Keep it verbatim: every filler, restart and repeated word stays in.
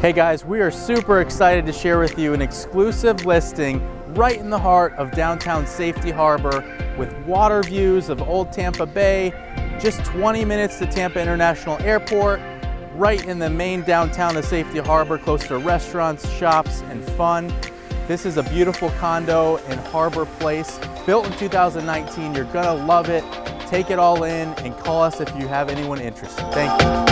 Hey guys, we are super excited to share with you an exclusive listing right in the heart of downtown Safety Harbor with water views of Old Tampa Bay, just twenty minutes to Tampa International Airport, right in the main downtown of Safety Harbor, close to restaurants, shops, and fun. This is a beautiful condo in Harbor Place, built in two thousand nineteen. You're gonna love it. Take it all in and call us if you have anyone interested. Thank you.